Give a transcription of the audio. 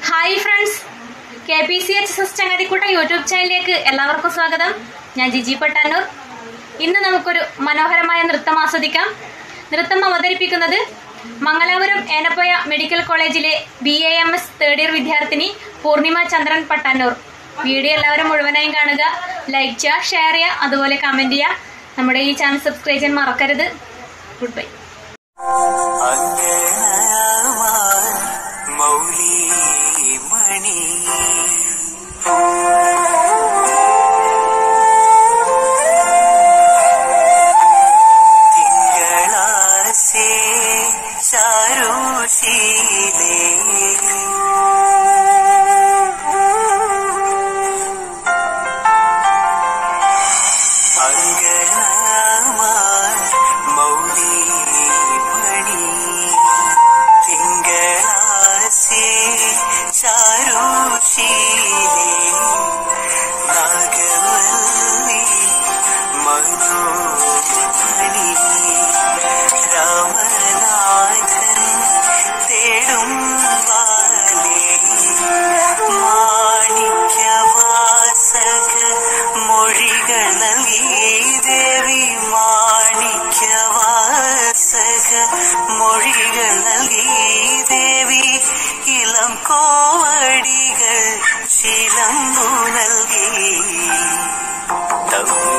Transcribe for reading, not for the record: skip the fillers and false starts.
Hi friends, kpchsfriends ചങ്ങാതിക്കൂട്ട YouTube ചാനലിലേക്ക് എല്ലാവർക്കും സ്വാഗതം. ഞാൻ ജിജി പട്ടാന്നൂർ. ഇന്ന് നമുക്കൊരു മനോഹരമായ നൃത്തം ആസ്വദിക്കാം. നൃത്തം അവതരിപ്പിക്കുന്നത് മംഗലാപുരം യേനപ്പോയ മെഡിക്കൽ കോളേജിലെ BAMS തേർഡ് ഇയർ വിദ്യാർത്ഥിനി പൂർണിമ ചന്ദ്രൻ പട്ടാന്നൂർ. വീഡിയോ എല്ലാവരും മുഴുവനായും കാണുക, ലൈക്ക് ചെയ്യുക, ഷെയർ ചെയ്യുക, അതുപോലെ കമൻറ്റ് ചെയ്യുക. നമ്മുടെ ഈ ചാനൽ സബ്സ്ക്രൈബ് ചെയ്യാൻ മറക്കരുത്. Good bye. കോവടികൾ ശിലമ്പു നൽകി